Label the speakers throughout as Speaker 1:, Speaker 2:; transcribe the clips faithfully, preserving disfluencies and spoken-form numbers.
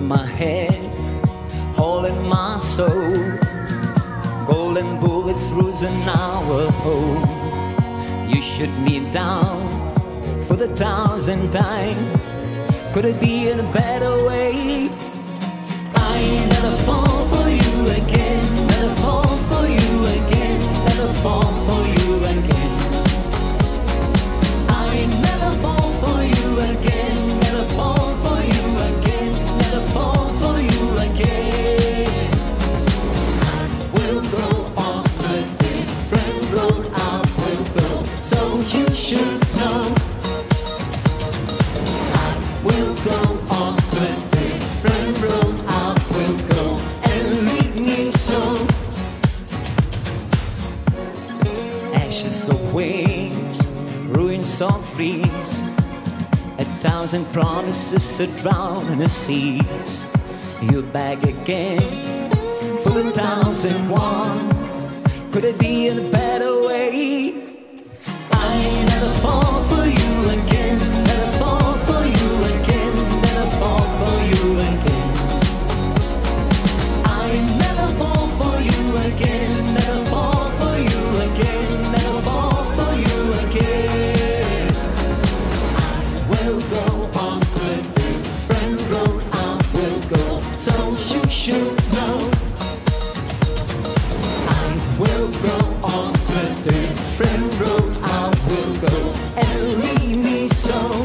Speaker 1: in my head, hole in my soul, golden bullets losing our hope. You shoot me down for the thousandth time. Could it be in a better way? I never fall for you again, never fall for you again, never fall for you again. I never fall for you again, never fall for you again, never fall for you again. I will go on a different road, I will go, so you should know. I will go on a different road, I will go, and leave me so. Ashes of wings, ruins of trees, a thousand promises to drown in the seas. You're back again for the thousand one. Could it be in a better way? I never fall for you again, never fall for you again, never fall for you again. I never fall for you again, never fall for you again, never fall for you again. I will go on a different road, I will go, so you should know. I will go on a different road, I will go, and leave me so.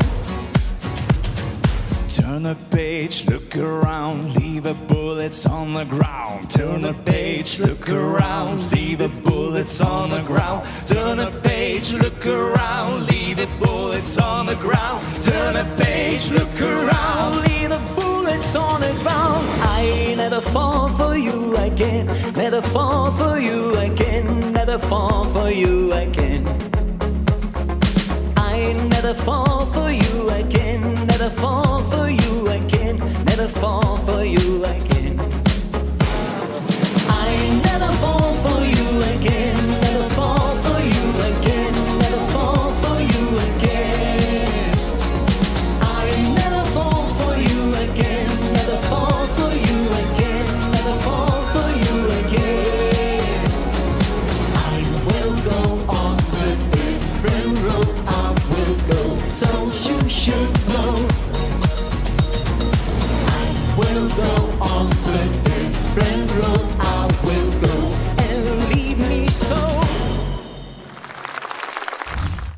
Speaker 2: Turn a page, look around, leave a bullets on the ground. Turn a page, look around, leave a bullets on the ground. Turn a page, look around, leave a bullets on the ground. Turn a page, look around, leave a bullets on the ground.
Speaker 1: I never fall for you again, never fall for you again, never fall for you again. I never fall for you again, never fall for you again, never fall for you again. I never fall for you again, never fall for you again, never fall for you again. I never fall for you again, never fall for you again, never fall for you again. I will go on a different road, I will go, so you should know. I will go on a different road, I will go, and leave me so.